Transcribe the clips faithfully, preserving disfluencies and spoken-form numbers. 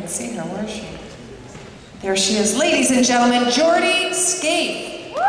even see her. Where is she? There she is. Ladies and gentlemen, Jordie Scaife.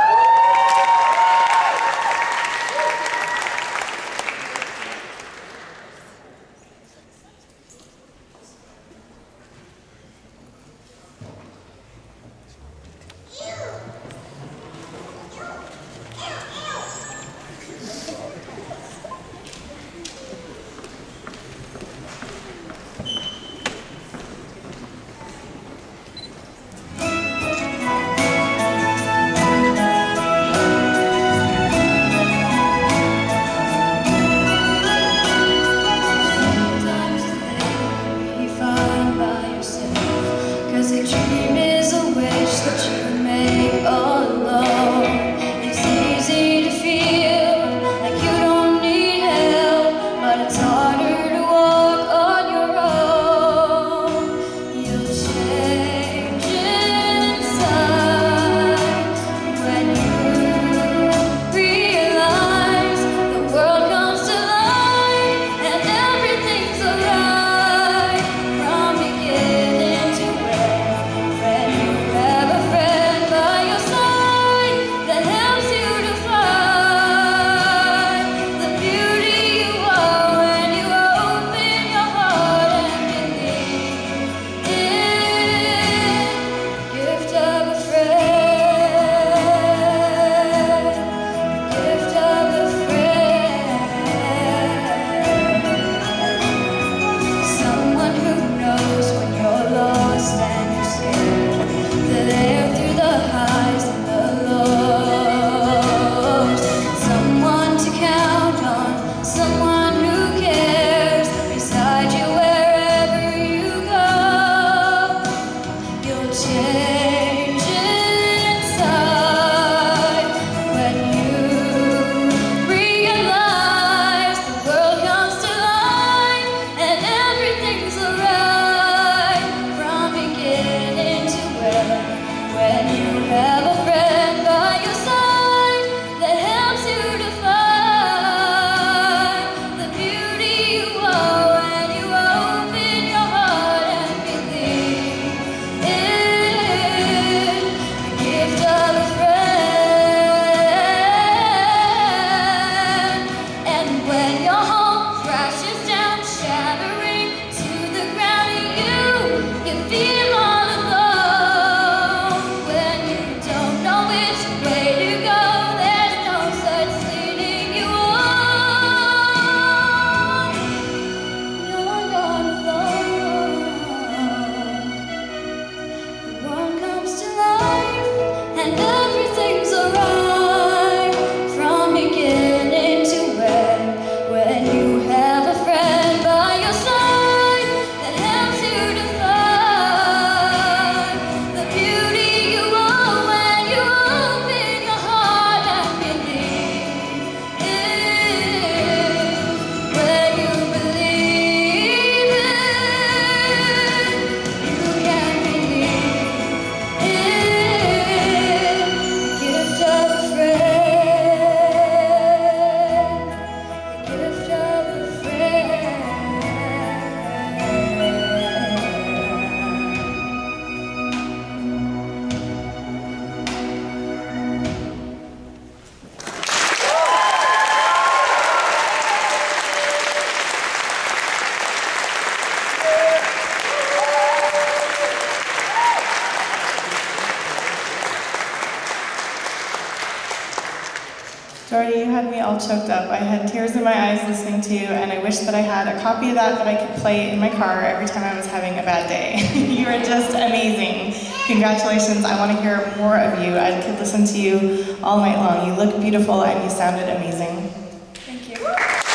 Jordie, you had me all choked up. I had tears in my eyes listening to you, and I wish that I had a copy of that that I could play in my car every time I was having a bad day. You are just amazing. Congratulations. I want to hear more of you. I could listen to you all night long. You look beautiful and you sounded amazing. Thank you.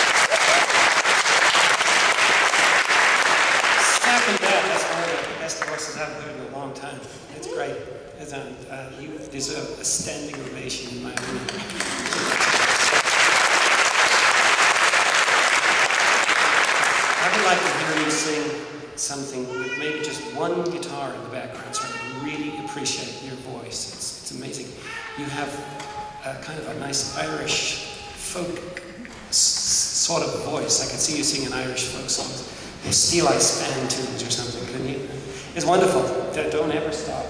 Second that, that's one of the best voices I've heard in a long time. It's great. It's, um, uh, you deserve a standing ovation in my opinion. I would like to hear you sing something with maybe just one guitar in the background, so I can really appreciate your voice. It's, it's amazing. You have a kind of a nice Irish folk s sort of voice. I can see you singing Irish folk songs, or Steel Eye Span tunes or something. Can you? It's wonderful. Don't ever stop.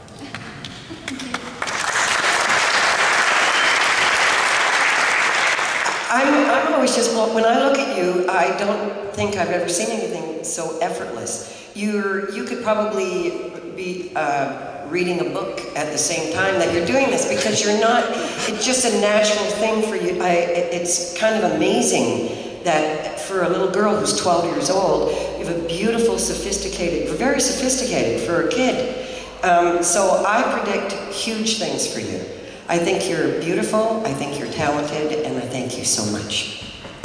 I'm, I'm always just, when I look at you, I don't think I've ever seen anything so effortless. You're, you could probably be uh, reading a book at the same time that you're doing this, because you're not, it's just a natural thing for you. I, it's kind of amazing that for a little girl who's twelve years old, you have a beautiful, sophisticated, very sophisticated for a kid. Um, so I predict huge things for you. I think you're beautiful, I think you're talented, and I thank you so much.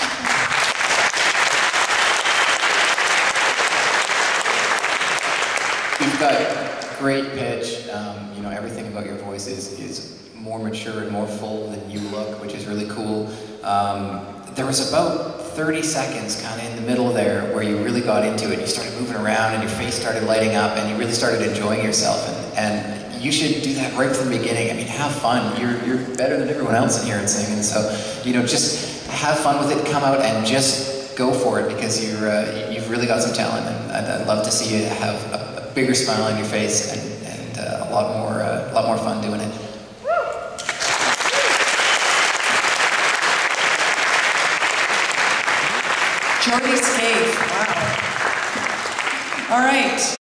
You've got great pitch. Um, you know, everything about your voice is, is more mature and more full than you look, which is really cool. Um, there was about thirty seconds kind of in the middle there where you really got into it. You started moving around and your face started lighting up and you really started enjoying yourself. And, and you should do that right from the beginning. I mean, have fun. You're, you're better than everyone else in here at singing. So, you know, just have fun with it. Come out and just go for it, because you're, uh, you've really got some talent. And I'd, I'd love to see you have a, a bigger smile on your face and, and uh, a lot more, uh, a lot more fun doing it. Jordie Scaife, wow. All right.